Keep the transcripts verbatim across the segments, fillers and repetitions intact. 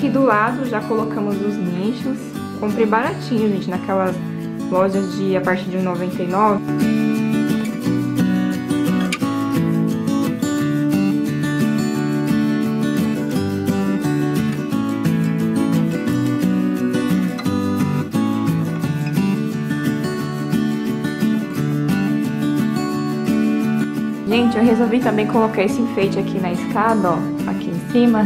aqui do lado já colocamos os nichos. Comprei baratinho, gente, naquelas lojas de a partir de um real e noventa e nove centavos. Gente, eu resolvi também colocar esse enfeite aqui na escada, ó, aqui em cima.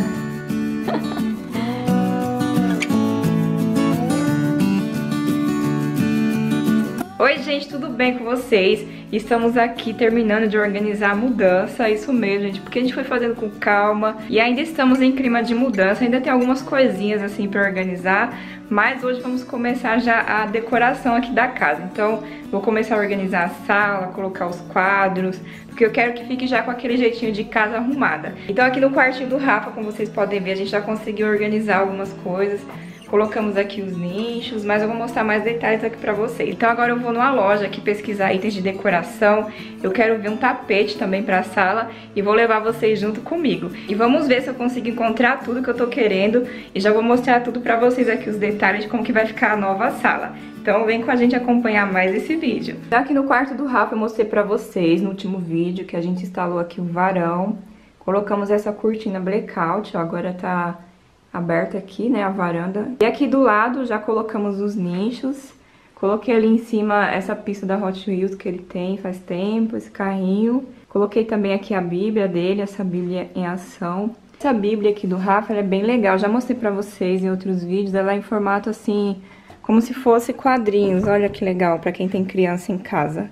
Oi, gente, tudo bem com vocês? Estamos aqui terminando de organizar a mudança, isso mesmo, gente, porque a gente foi fazendo com calma e ainda estamos em clima de mudança, ainda tem algumas coisinhas assim pra organizar, mas hoje vamos começar já a decoração aqui da casa. Então, vou começar a organizar a sala, colocar os quadros, porque eu quero que fique já com aquele jeitinho de casa arrumada. Então, aqui no quartinho do Rafa, como vocês podem ver, a gente já conseguiu organizar algumas coisas. Colocamos aqui os nichos, mas eu vou mostrar mais detalhes aqui pra vocês. Então agora eu vou numa loja aqui pesquisar itens de decoração. Eu quero ver um tapete também pra sala e vou levar vocês junto comigo. E vamos ver se eu consigo encontrar tudo que eu tô querendo. E já vou mostrar tudo pra vocês aqui, os detalhes de como que vai ficar a nova sala. Então vem com a gente acompanhar mais esse vídeo. Aqui no quarto do Rafa eu mostrei pra vocês no último vídeo que a gente instalou aqui o varão. Colocamos essa cortina blackout, ó, agora tá aberta aqui, né, a varanda. E aqui do lado já colocamos os nichos. Coloquei ali em cima essa pista da Hot Wheels que ele tem faz tempo, esse carrinho. Coloquei também aqui a Bíblia dele, essa Bíblia em ação. Essa Bíblia aqui do Rafa, ela é bem legal. Já mostrei pra vocês em outros vídeos. Ela é em formato assim, como se fosse quadrinhos. Olha que legal pra quem tem criança em casa.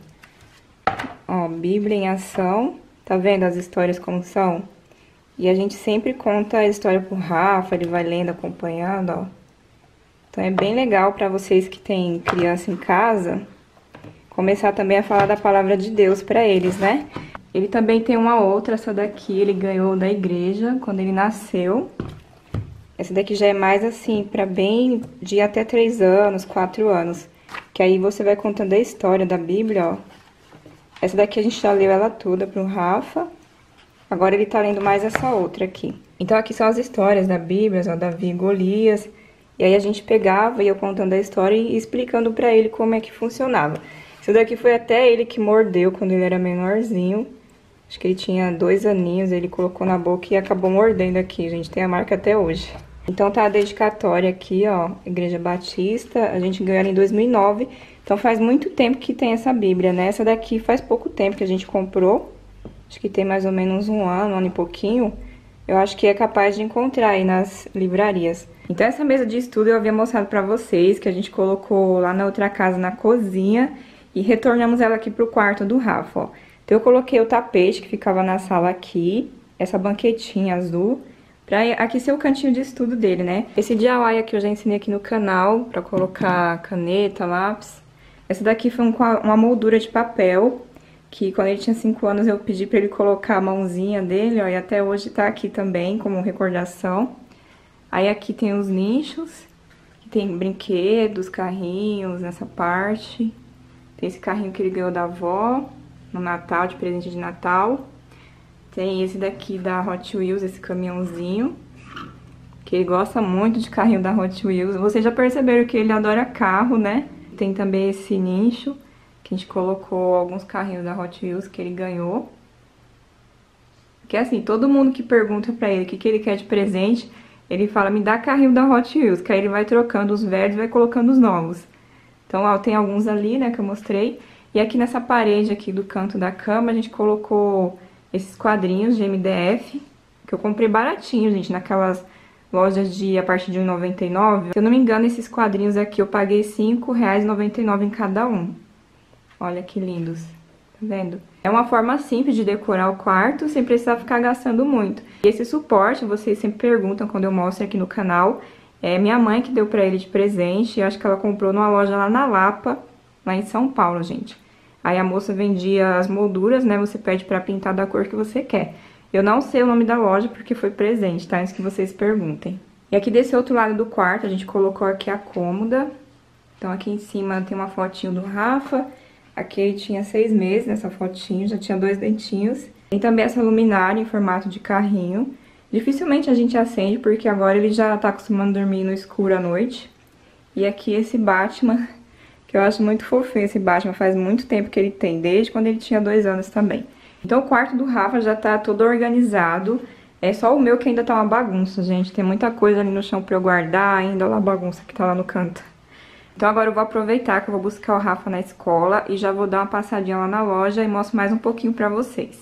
Ó, Bíblia em ação. Tá vendo as histórias como são? E a gente sempre conta a história pro Rafa, ele vai lendo, acompanhando, ó. Então é bem legal pra vocês que têm criança em casa, começar também a falar da palavra de Deus pra eles, né? Ele também tem uma outra, essa daqui ele ganhou da igreja quando ele nasceu. Essa daqui já é mais assim, pra bem de até três anos, quatro anos. Que aí você vai contando a história da Bíblia, ó. Essa daqui a gente já leu ela toda pro Rafa. Agora ele tá lendo mais essa outra aqui. Então aqui são as histórias da Bíblia, ó, Davi e Golias. E aí a gente pegava e eu contando a história e explicando pra ele como é que funcionava. Isso daqui foi até ele que mordeu quando ele era menorzinho. Acho que ele tinha dois aninhos, ele colocou na boca e acabou mordendo aqui, gente. Tem a marca até hoje. Então tá a dedicatória aqui, ó, Igreja Batista. A gente ganhou ela em dois mil e nove. Então faz muito tempo que tem essa Bíblia, né? Essa daqui faz pouco tempo que a gente comprou. Acho que tem mais ou menos um ano, um ano e pouquinho. Eu acho que é capaz de encontrar aí nas livrarias. Então essa mesa de estudo eu havia mostrado pra vocês, que a gente colocou lá na outra casa, na cozinha. E retornamos ela aqui pro quarto do Rafa, ó. Então eu coloquei o tapete que ficava na sala aqui. Essa banquetinha azul. Pra aqui ser o cantinho de estudo dele, né? Esse D I Y aqui eu já ensinei aqui no canal. Pra colocar caneta, lápis. Essa daqui foi um, uma moldura de papel. Que quando ele tinha cinco anos eu pedi pra ele colocar a mãozinha dele, ó, e até hoje tá aqui também como recordação. Aí aqui tem os nichos, que tem brinquedos, carrinhos nessa parte. Tem esse carrinho que ele ganhou da avó no Natal, de presente de Natal. Tem esse daqui da Hot Wheels, esse caminhãozinho, que ele gosta muito de carrinho da Hot Wheels. Vocês já perceberam que ele adora carro, né? Tem também esse nicho, que a gente colocou alguns carrinhos da Hot Wheels que ele ganhou. Que é assim, todo mundo que pergunta pra ele o que, que ele quer de presente, ele fala, me dá carrinho da Hot Wheels, que aí ele vai trocando os velhos e vai colocando os novos. Então, ó, tem alguns ali, né, que eu mostrei. E aqui nessa parede aqui do canto da cama, a gente colocou esses quadrinhos de M D F, que eu comprei baratinho, gente, naquelas lojas de a partir de um real e noventa e nove centavos. Se eu não me engano, esses quadrinhos aqui eu paguei cinco reais e noventa e nove centavos em cada um. Olha que lindos, tá vendo? É uma forma simples de decorar o quarto sem precisar ficar gastando muito. E esse suporte, vocês sempre perguntam quando eu mostro aqui no canal, é minha mãe que deu pra ele de presente. Eu acho que ela comprou numa loja lá na Lapa, lá em São Paulo, gente. Aí a moça vendia as molduras, né? Você pede pra pintar da cor que você quer. Eu não sei o nome da loja porque foi presente, tá? Antes que vocês perguntem. E aqui desse outro lado do quarto, a gente colocou aqui a cômoda. Então aqui em cima tem uma fotinho do Rafa. Aqui ele tinha seis meses nessa fotinho, já tinha dois dentinhos. Tem também essa luminária em formato de carrinho. Dificilmente a gente acende, porque agora ele já tá acostumando a dormir no escuro à noite. E aqui esse Batman, que eu acho muito fofinho, esse Batman faz muito tempo que ele tem, desde quando ele tinha dois anos também. Então o quarto do Rafa já tá todo organizado, é só o meu que ainda tá uma bagunça, gente. Tem muita coisa ali no chão pra eu guardar, ainda lá a bagunça que tá lá no canto. Então agora eu vou aproveitar que eu vou buscar o Rafa na escola e já vou dar uma passadinha lá na loja e mostro mais um pouquinho pra vocês.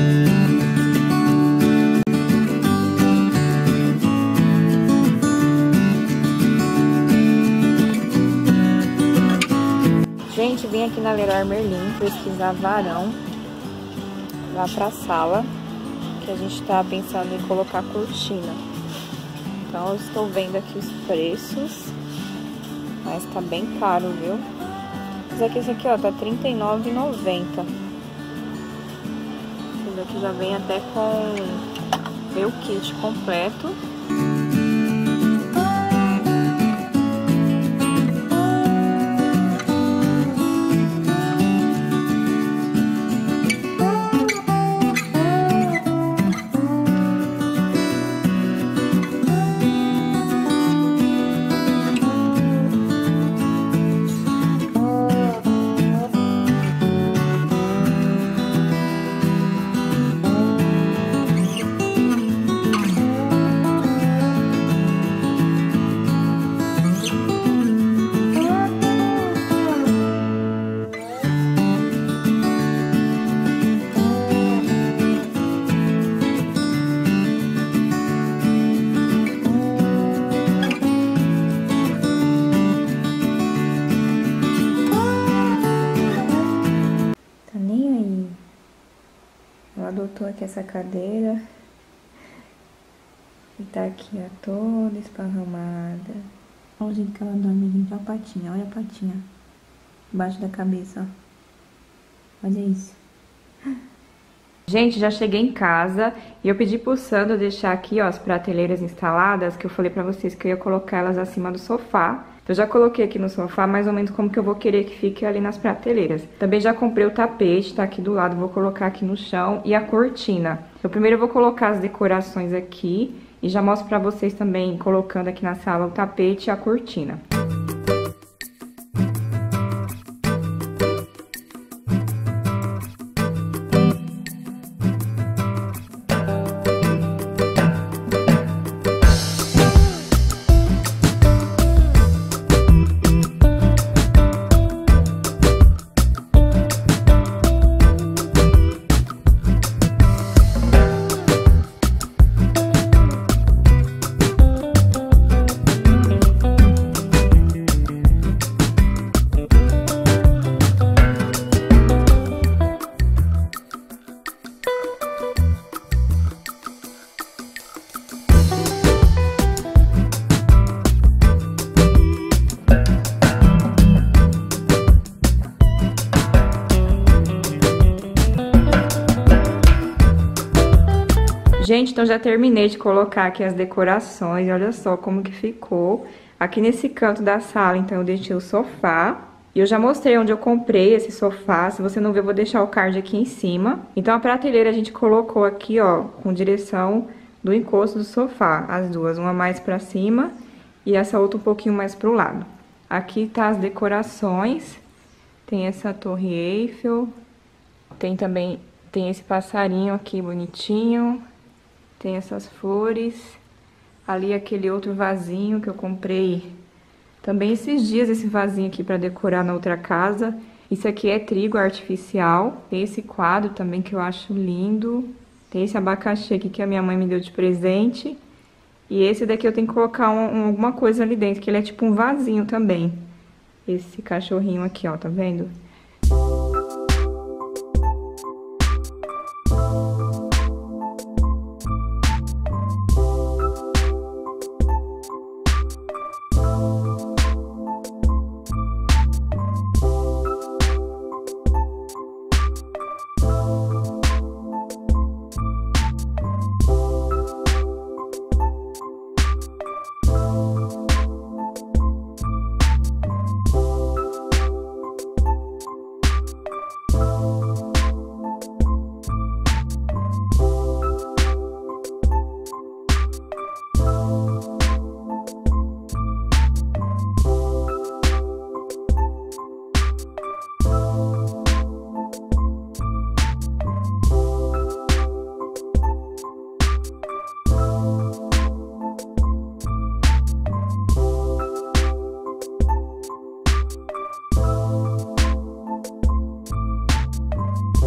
Gente, vim aqui na Leroy Merlin pesquisar varão lá pra sala, que a gente tá pensando em colocar cortina. Então eu estou vendo aqui os preços, mas tá bem caro, viu? Mas aqui, esse aqui, ó, tá trinta e nove reais e noventa centavos. Esse daqui já vem até com meu kit completo. Adotou aqui essa cadeira e tá aqui, ó, toda esparramada. Olha o jeito que ela dorme, gente. Olha a patinha, olha a patinha embaixo da cabeça, ó. Olha isso. Gente, já cheguei em casa e eu pedi pro Sandro deixar aqui, ó, as prateleiras instaladas, que eu falei pra vocês que eu ia colocar elas acima do sofá. Eu já coloquei aqui no sofá mais ou menos como que eu vou querer que fique ali nas prateleiras. Também já comprei o tapete, tá aqui do lado, vou colocar aqui no chão, e a cortina. Então primeiro eu vou colocar as decorações aqui e já mostro pra vocês também colocando aqui na sala o tapete e a cortina. Gente, então já terminei de colocar aqui as decorações, olha só como que ficou. Aqui nesse canto da sala, então, eu deixei o sofá. E eu já mostrei onde eu comprei esse sofá, se você não viu, eu vou deixar o card aqui em cima. Então, a prateleira a gente colocou aqui, ó, com direção do encosto do sofá, as duas, uma mais pra cima e essa outra um pouquinho mais pro lado. Aqui tá as decorações, tem essa torre Eiffel, tem também, tem esse passarinho aqui bonitinho. Tem essas flores, ali aquele outro vasinho que eu comprei também esses dias, esse vasinho aqui pra decorar na outra casa. Isso aqui é trigo artificial, tem esse quadro também que eu acho lindo. Tem esse abacaxi aqui que a minha mãe me deu de presente. E esse daqui eu tenho que colocar um, um, alguma coisa ali dentro, que ele é tipo um vasinho também. Esse cachorrinho aqui, ó, tá vendo?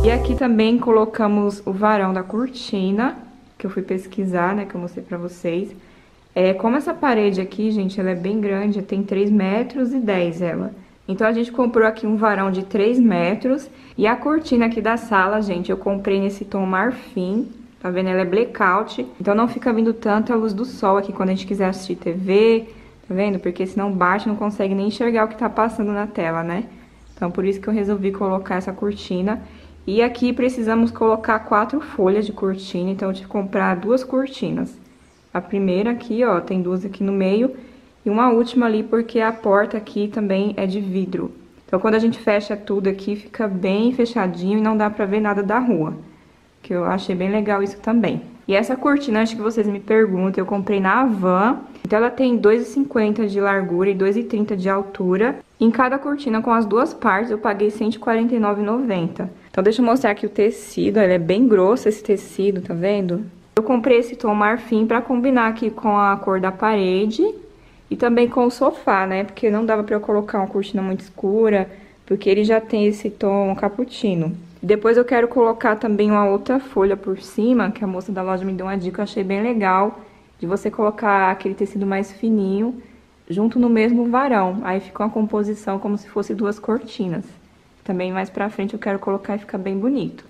E aqui também colocamos o varão da cortina, que eu fui pesquisar, né, que eu mostrei pra vocês. É, como essa parede aqui, gente, ela é bem grande, tem três metros e dez ela. Então, a gente comprou aqui um varão de três metros. E a cortina aqui da sala, gente, eu comprei nesse tom marfim. Tá vendo? Ela é blackout. Então, não fica vindo tanta luz do sol aqui quando a gente quiser assistir T V. Tá vendo? Porque senão bate, não consegue nem enxergar o que tá passando na tela, né? Então, por isso que eu resolvi colocar essa cortina. E aqui precisamos colocar quatro folhas de cortina. Então, eu tive que comprar duas cortinas. A primeira aqui, ó, tem duas aqui no meio. E uma última ali, porque a porta aqui também é de vidro. Então, quando a gente fecha tudo aqui, fica bem fechadinho e não dá pra ver nada da rua. Que eu achei bem legal isso também. E essa cortina, acho que vocês me perguntam, eu comprei na Havan. Então, ela tem dois e cinquenta de largura e dois e trinta de altura. Em cada cortina, com as duas partes, eu paguei cento e quarenta e nove reais e noventa centavos. Então, deixa eu mostrar aqui o tecido. Ele é bem grosso, esse tecido, tá vendo? Eu comprei esse tom marfim pra combinar aqui com a cor da parede. E também com o sofá, né? Porque não dava pra eu colocar uma cortina muito escura, porque ele já tem esse tom cappuccino. Depois eu quero colocar também uma outra folha por cima, que a moça da loja me deu uma dica, eu achei bem legal, de você colocar aquele tecido mais fininho junto no mesmo varão. Aí fica uma composição como se fosse duas cortinas. Também mais pra frente eu quero colocar e fica bem bonito.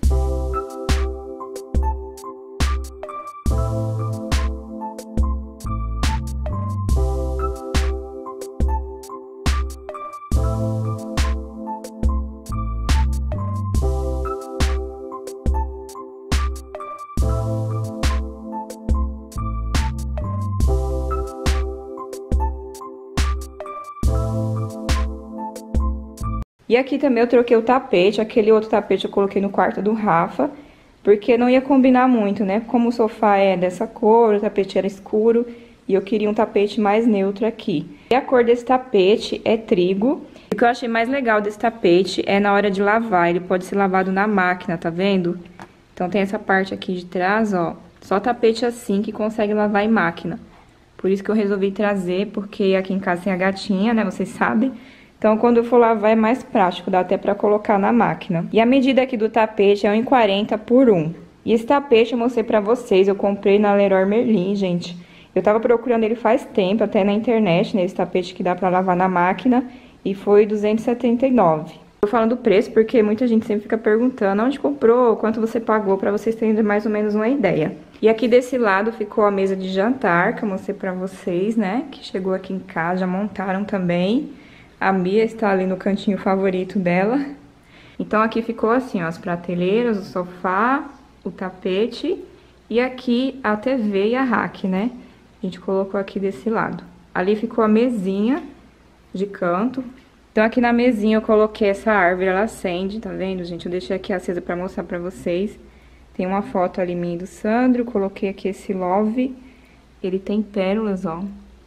E aqui também eu troquei o tapete, aquele outro tapete eu coloquei no quarto do Rafa, porque não ia combinar muito, né? Como o sofá é dessa cor, o tapete era escuro, e eu queria um tapete mais neutro aqui. E a cor desse tapete é trigo. E o que eu achei mais legal desse tapete é na hora de lavar, ele pode ser lavado na máquina, tá vendo? Então tem essa parte aqui de trás, ó, só tapete assim que consegue lavar em máquina. Por isso que eu resolvi trazer, porque aqui em casa tem a gatinha, né, vocês sabem. Então, quando eu for lavar é mais prático, dá até pra colocar na máquina. E a medida aqui do tapete é um e quarenta por um. E esse tapete eu mostrei pra vocês, eu comprei na Leroy Merlin, gente. Eu tava procurando ele faz tempo, até na internet, né, esse tapete que dá pra lavar na máquina, e foi duzentos e setenta e nove reais. Tô falando do preço porque muita gente sempre fica perguntando onde comprou, quanto você pagou, pra vocês terem mais ou menos uma ideia. E aqui desse lado ficou a mesa de jantar, que eu mostrei pra vocês, né, que chegou aqui em casa, já montaram também. A Mia está ali no cantinho favorito dela. Então, aqui ficou assim, ó, as prateleiras, o sofá, o tapete e aqui a T V e a rack, né? A gente colocou aqui desse lado. Ali ficou a mesinha de canto. Então, aqui na mesinha eu coloquei essa árvore, ela acende, tá vendo, gente? Eu deixei aqui acesa pra mostrar pra vocês. Tem uma foto ali minha e do Sandro, coloquei aqui esse love. Ele tem pérolas, ó.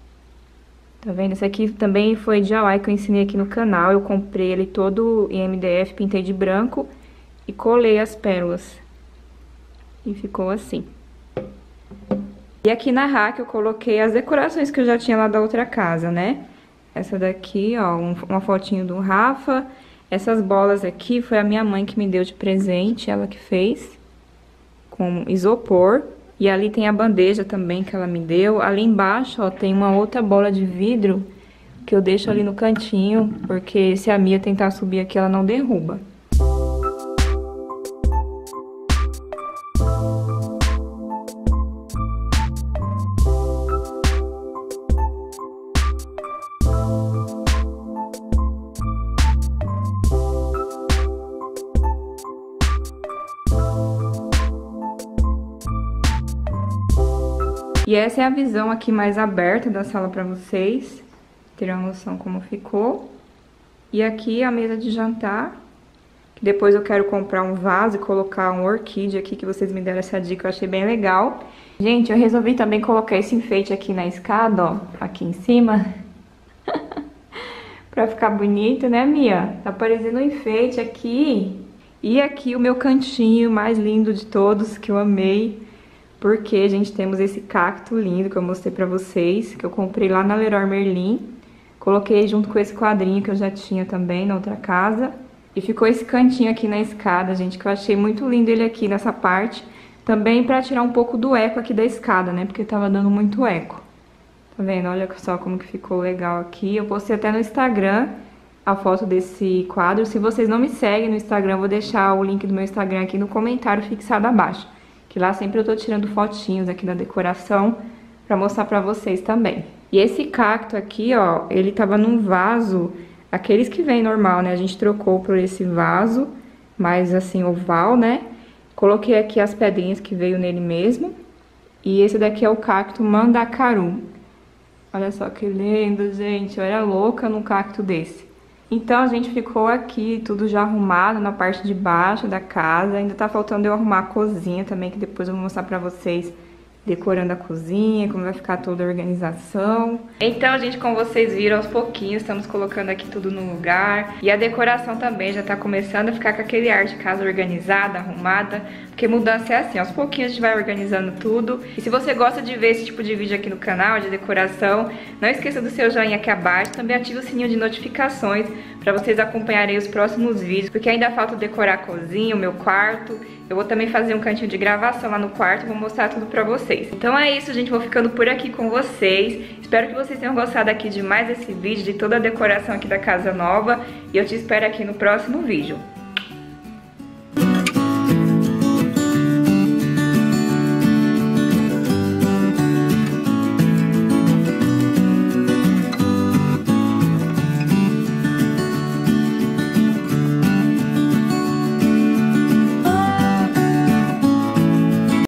Tá vendo? Esse aqui também foi de Hawaii que eu ensinei aqui no canal. Eu comprei ele todo em M D F, pintei de branco e colei as pérolas. E ficou assim. E aqui na rack eu coloquei as decorações que eu já tinha lá da outra casa, né? Essa daqui, ó, um, uma fotinho do Rafa. Essas bolas aqui foi a minha mãe que me deu de presente, ela que fez. Com isopor. E ali tem a bandeja também que ela me deu. Ali embaixo, ó, tem uma outra bola de vidro que eu deixo ali no cantinho, porque se a Mia tentar subir aqui, ela não derruba. E essa é a visão aqui mais aberta da sala pra vocês terem uma noção como ficou. E aqui a mesa de jantar, que depois eu quero comprar um vaso e colocar um orquídea aqui, que vocês me deram essa dica, eu achei bem legal. Gente, eu resolvi também colocar esse enfeite aqui na escada, ó, aqui em cima. Pra ficar bonito, né, Mia? Tá parecendo um enfeite aqui. E aqui o meu cantinho mais lindo de todos, que eu amei. Porque, gente, temos esse cacto lindo que eu mostrei pra vocês, que eu comprei lá na Leroy Merlin. Coloquei junto com esse quadrinho que eu já tinha também na outra casa. E ficou esse cantinho aqui na escada, gente, que eu achei muito lindo ele aqui nessa parte. Também pra tirar um pouco do eco aqui da escada, né? Porque tava dando muito eco. Tá vendo? Olha só como que ficou legal aqui. Eu postei até no Instagram a foto desse quadro. Se vocês não me seguem no Instagram, eu vou deixar o link do meu Instagram aqui no comentário fixado abaixo. Que lá sempre eu tô tirando fotinhos aqui da decoração pra mostrar pra vocês também. E esse cacto aqui, ó, ele tava num vaso... Aqueles que vem normal, né? A gente trocou por esse vaso, mais assim, oval, né? Coloquei aqui as pedrinhas que veio nele mesmo. E esse daqui é o cacto Mandacaru. Olha só que lindo, gente. Eu era louca num cacto desse. Então, a gente ficou aqui, tudo já arrumado na parte de baixo da casa. Ainda tá faltando eu arrumar a cozinha também, que depois eu vou mostrar pra vocês. Decorando a cozinha, como vai ficar toda a organização. Então, gente, como vocês viram, aos pouquinhos estamos colocando aqui tudo no lugar. E a decoração também já tá começando a ficar com aquele ar de casa organizada, arrumada. Porque mudança é assim, aos pouquinhos a gente vai organizando tudo. E se você gosta de ver esse tipo de vídeo aqui no canal, de decoração, não esqueça do seu joinha aqui abaixo. Também ative o sininho de notificações para vocês acompanharem os próximos vídeos. Porque ainda falta decorar a cozinha, o meu quarto. Eu vou também fazer um cantinho de gravação lá no quarto, vou mostrar tudo pra vocês. Então é isso, gente, vou ficando por aqui com vocês. Espero que vocês tenham gostado aqui de mais esse vídeo, de toda a decoração aqui da casa nova. E eu te espero aqui no próximo vídeo.